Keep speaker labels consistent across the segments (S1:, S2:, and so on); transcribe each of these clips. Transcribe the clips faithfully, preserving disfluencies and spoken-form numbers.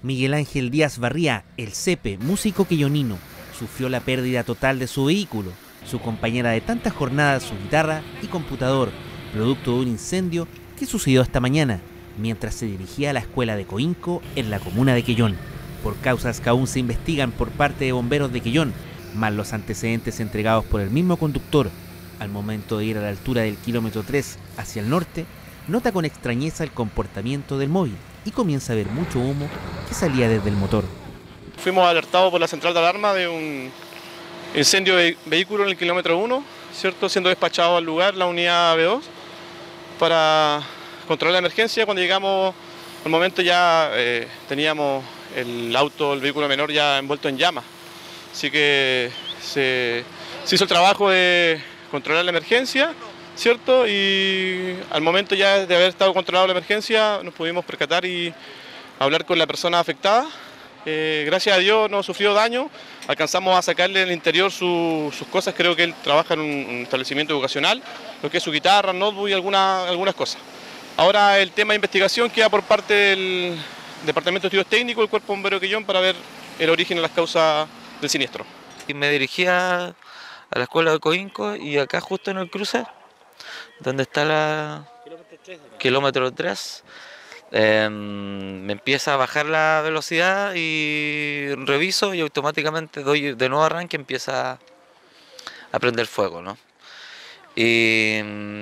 S1: Miguel Ángel Díaz Barría, el Cepe, músico quillonino, sufrió la pérdida total de su vehículo, su compañera de tantas jornadas, su guitarra y computador, producto de un incendio que sucedió esta mañana, mientras se dirigía a la escuela de Coinco en la comuna de Quellón, por causas que aún se investigan por parte de bomberos de Quellón, más los antecedentes entregados por el mismo conductor. Al momento de ir a la altura del kilómetro tres hacia el norte, nota con extrañeza el comportamiento del móvil y comienza a ver mucho humo que salía desde el motor.
S2: Fuimos alertados por la central de alarma de un incendio de vehículo en el kilómetro uno, ¿cierto? Siendo despachado al lugar la unidad B dos para controlar la emergencia. Cuando llegamos al momento ya eh, teníamos el auto, el vehículo menor ya envuelto en llamas. Así que se, se hizo el trabajo de controlar la emergencia, ¿cierto? Y al momento ya de haber estado controlado la emergencia nos pudimos percatar y hablar con la persona afectada. Eh, gracias a Dios no sufrió daño, alcanzamos a sacarle del interior su, sus cosas. Creo que él trabaja en un, un establecimiento educacional, lo que es su guitarra, notebook y alguna, algunas cosas. Ahora el tema de investigación queda por parte del Departamento de Estudios Técnicos del Cuerpo Bombero de Quellón para ver el origen y las causas del siniestro.
S3: Y me dirigía a la escuela de Coinco y acá justo en el cruce, donde está la kilómetro tres, eh, me empieza a bajar la velocidad y reviso y automáticamente doy de nuevo arranque, empieza a prender fuego, ¿no? Y,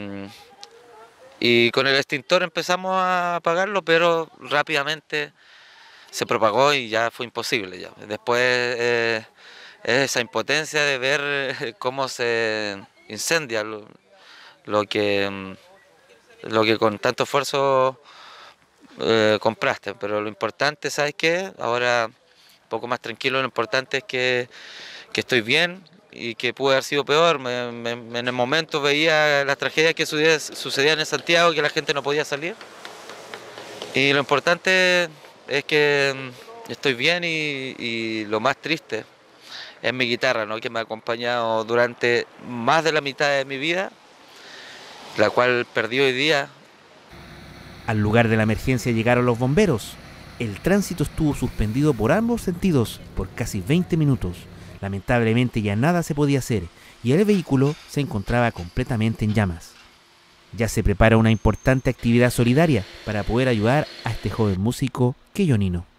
S3: y con el extintor empezamos a apagarlo, pero rápidamente se propagó y ya fue imposible. Ya. Después eh, es esa impotencia de ver cómo se incendia lo, lo que lo que con tanto esfuerzo eh, compraste, pero lo importante, ¿sabes qué? Ahora un poco más tranquilo, lo importante es que, que estoy bien y que pudo haber sido peor. Me, me, en el momento veía las tragedias que sucedían en Santiago, que la gente no podía salir, y lo importante es que estoy bien y, y lo más triste es mi guitarra, ¿no? Que me ha acompañado durante más de la mitad de mi vida, la cual perdí hoy día.
S1: Al lugar de la emergencia llegaron los bomberos. El tránsito estuvo suspendido por ambos sentidos por casi veinte minutos. Lamentablemente ya nada se podía hacer y el vehículo se encontraba completamente en llamas. Ya se prepara una importante actividad solidaria para poder ayudar a este joven músico quillonino.